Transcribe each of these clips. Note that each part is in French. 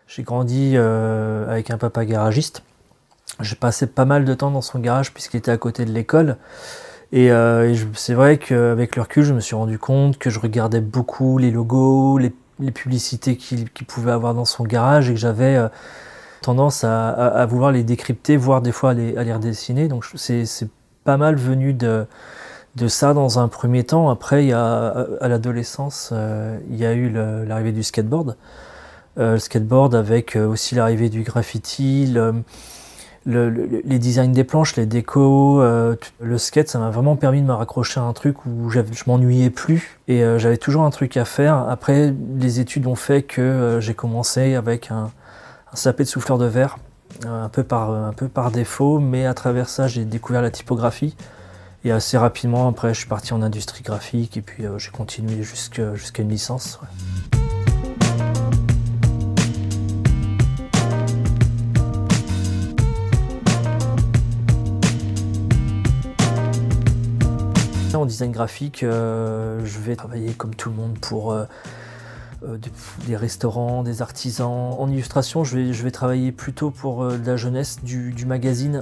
J'ai grandi avec un papa garagiste. J'ai passé pas mal de temps dans son garage puisqu'il était à côté de l'école. C'est vrai qu'avec le recul, je me suis rendu compte que je regardais beaucoup les logos, les publicités qu'il pouvait avoir dans son garage et que j'avais tendance à vouloir les décrypter, voire des fois à les redessiner. Donc c'est pas mal venu de ça dans un premier temps. Après, à l'adolescence, il y a eu l'arrivée du skateboard. Le skateboard avec aussi l'arrivée du graffiti, les designs des planches, les décos, le skate, ça m'a vraiment permis de me raccrocher à un truc où je m'ennuyais plus et j'avais toujours un truc à faire. Après, les études ont fait que j'ai commencé avec un CAP de souffleur de verre, un peu par défaut, mais à travers ça, j'ai découvert la typographie. Et assez rapidement, après, je suis parti en industrie graphique et puis j'ai continué jusqu'à une licence. Ouais. En design graphique, je vais travailler comme tout le monde pour des restaurants, des artisans. En illustration, je vais travailler plutôt pour de la jeunesse, du magazine.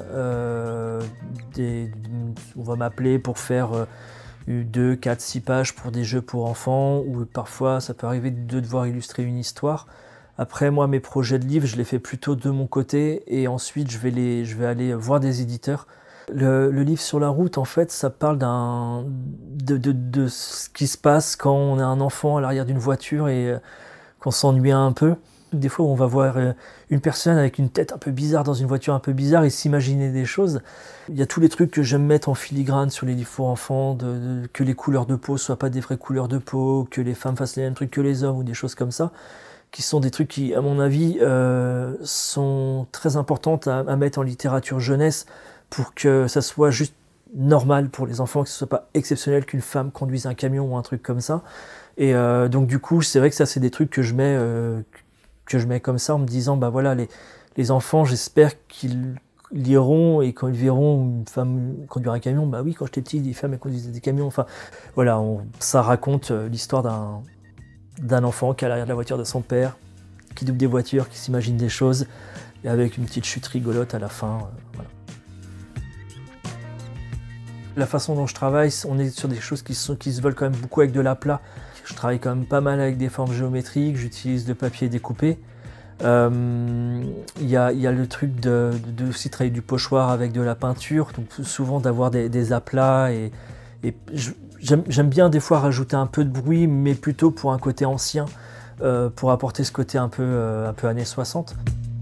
On va m'appeler pour faire 2, 4, 6 pages pour des jeux pour enfants, ou parfois ça peut arriver de devoir illustrer une histoire. Après, moi, mes projets de livres, je les fais plutôt de mon côté, et ensuite je vais aller voir des éditeurs. Le livre sur la route, en fait, ça parle de ce qui se passe quand on a un enfant à l'arrière d'une voiture et qu'on s'ennuie un peu. Des fois, on va voir une personne avec une tête un peu bizarre dans une voiture un peu bizarre et s'imaginer des choses. Il y a tous les trucs que j'aime mettre en filigrane sur les livres pour enfants, que les couleurs de peau soient pas des vraies couleurs de peau, que les femmes fassent les mêmes trucs que les hommes ou des choses comme ça, qui sont des trucs qui, à mon avis, sont très importantes à mettre en littérature jeunesse, pour que ça soit juste normal pour les enfants, que ce soit pas exceptionnel qu'une femme conduise un camion ou un truc comme ça. Et donc du coup, c'est vrai que ça, c'est des trucs que je mets comme ça en me disant, bah voilà, les enfants, j'espère qu'ils liront et quand ils verront une femme conduire un camion, bah oui, quand j'étais petit, des femmes elles conduisaient des camions. Enfin, voilà, ça raconte l'histoire d'un enfant qui est à l'arrière de la voiture de son père, qui double des voitures, qui s'imagine des choses, et avec une petite chute rigolote à la fin. Voilà. La façon dont je travaille, on est sur des choses qui se veulent quand même beaucoup avec de l'aplat. Je travaille quand même pas mal avec des formes géométriques, j'utilise de papier découpé. Il y a le truc de aussi travailler du pochoir avec de la peinture, donc souvent d'avoir des aplats. Et j'aime bien des fois rajouter un peu de bruit, mais plutôt pour un côté ancien, pour apporter ce côté un peu années 60.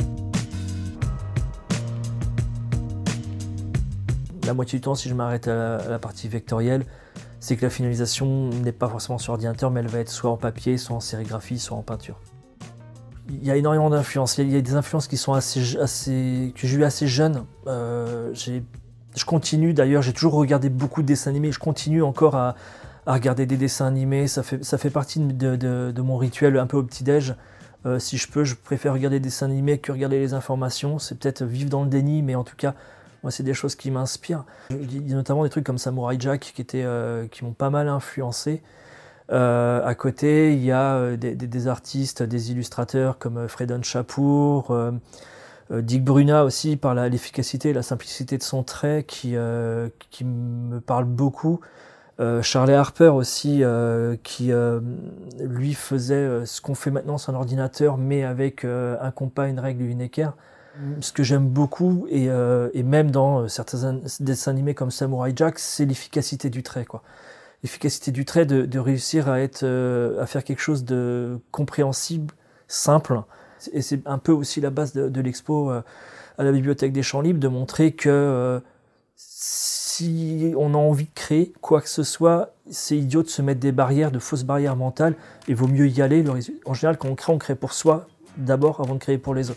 La moitié du temps, si je m'arrête à la partie vectorielle, c'est que la finalisation n'est pas forcément sur ordinateur, mais elle va être soit en papier, soit en sérigraphie, soit en peinture. Il y a énormément d'influences. Il y a des influences qui sont que j'ai eues assez jeune. Je continue d'ailleurs, j'ai toujours regardé beaucoup de dessins animés. Je continue encore à regarder des dessins animés. Ça fait partie de mon rituel un peu au petit-déj. Si je peux, je préfère regarder des dessins animés que regarder les informations. C'est peut-être vivre dans le déni, mais en tout cas, moi, c'est des choses qui m'inspirent. Il y a notamment des trucs comme Samurai Jack qui m'ont pas mal influencé. À côté, il y a des artistes, des illustrateurs comme Fredon Chapour, Dick Bruna aussi, par l'efficacité et la simplicité de son trait qui me parle beaucoup. Charlie Harper aussi, qui lui faisait ce qu'on fait maintenant sur un ordinateur, mais avec un compas, une règle et une équerre. Ce que j'aime beaucoup, et même dans certains dessins animés comme Samurai Jack, c'est l'efficacité du trait, quoi. L'efficacité du trait, de réussir à faire quelque chose de compréhensible, simple. Et c'est un peu aussi la base de l'expo à la Bibliothèque des Champs Libres, de montrer que si on a envie de créer quoi que ce soit, c'est idiot de se mettre des barrières, de fausses barrières mentales, et vaut mieux y aller. En général, quand on crée pour soi d'abord avant de créer pour les autres.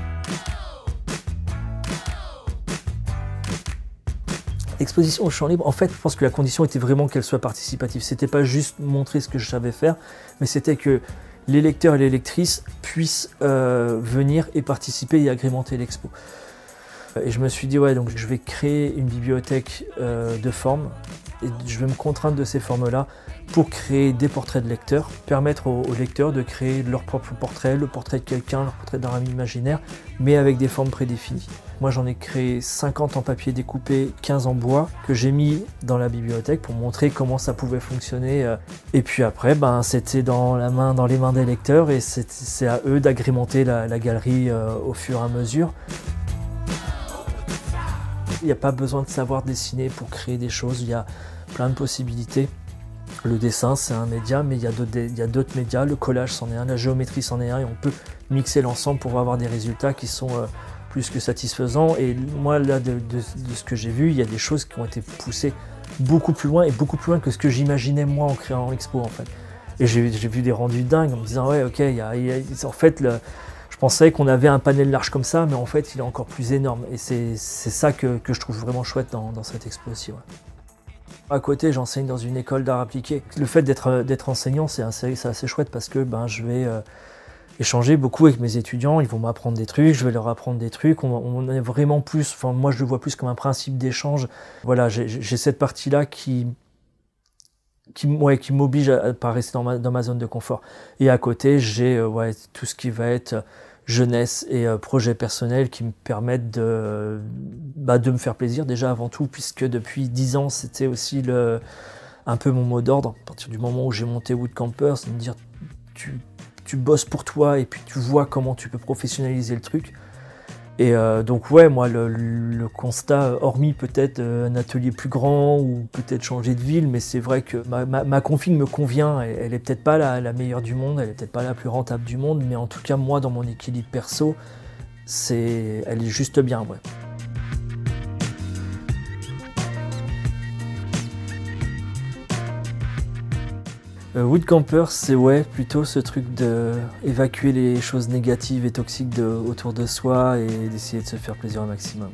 L'exposition au Champ Libre, en fait, je pense que la condition était vraiment qu'elle soit participative. C'était pas juste montrer ce que je savais faire, mais c'était que les lecteurs et les lectrices puissent venir et participer et agrémenter l'expo. Et je me suis dit, ouais, donc je vais créer une bibliothèque de forme Et je vais me contraindre de ces formes-là pour créer des portraits de lecteurs, permettre aux lecteurs de créer leur propre portrait, le portrait de quelqu'un, leur portrait d'un ami imaginaire, mais avec des formes prédéfinies. Moi j'en ai créé 50 en papier découpé, 15 en bois, que j'ai mis dans la bibliothèque pour montrer comment ça pouvait fonctionner. Et puis après, c'était dans les mains des lecteurs et c'est à eux d'agrémenter la galerie au fur et à mesure. Il n'y a pas besoin de savoir dessiner pour créer des choses, il y a plein de possibilités. Le dessin, c'est un média, mais il y a d'autres médias. Le collage, c'en est un, la géométrie, c'en est un, et on peut mixer l'ensemble pour avoir des résultats qui sont plus que satisfaisants. Et moi, là, de ce que j'ai vu, il y a des choses qui ont été poussées beaucoup plus loin, et beaucoup plus loin que ce que j'imaginais moi en créant l'expo, en fait. Et j'ai vu des rendus dingues en me disant, ouais, ok, en fait, je pensais qu'on avait un panel large comme ça, mais en fait, il est encore plus énorme. Et c'est ça que je trouve vraiment chouette dans cette expo aussi. Ouais. À côté, j'enseigne dans une école d'art appliqué. Le fait d'être enseignant, c'est assez chouette parce que je vais échanger beaucoup avec mes étudiants. Ils vont m'apprendre des trucs, je vais leur apprendre des trucs. On est vraiment plus, enfin moi je le vois plus comme un principe d'échange. Voilà, j'ai cette partie-là qui m'oblige à ne pas rester dans ma zone de confort. Et à côté, j'ai tout ce qui va être jeunesse et projets personnels qui me permettent de me faire plaisir déjà avant tout, puisque depuis 10 ans, c'était aussi un peu mon mot d'ordre. À partir du moment où j'ai monté Woodcampers, c'est de me dire tu bosses pour toi et puis tu vois comment tu peux professionnaliser le truc. Et donc ouais, moi le constat, hormis peut-être un atelier plus grand ou peut-être changer de ville, mais c'est vrai que ma config me convient. Elle est peut-être pas la meilleure du monde, elle est peut-être pas la plus rentable du monde, mais en tout cas moi dans mon équilibre perso, elle est juste bien, ouais. Woodcampers, c'est plutôt ce truc d'évacuer les choses négatives et toxiques autour de soi et d'essayer de se faire plaisir au maximum.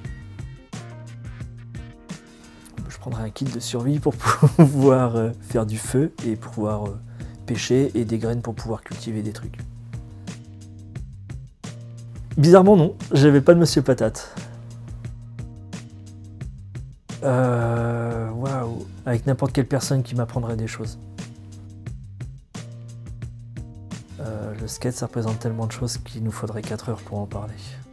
Je prendrai un kit de survie pour pouvoir faire du feu et pour pouvoir pêcher, et des graines pour pouvoir cultiver des trucs. Bizarrement non, j'avais pas de Monsieur Patate. Waouh, avec n'importe quelle personne qui m'apprendrait des choses. Le skate, ça représente tellement de choses qu'il nous faudrait 4 heures pour en parler.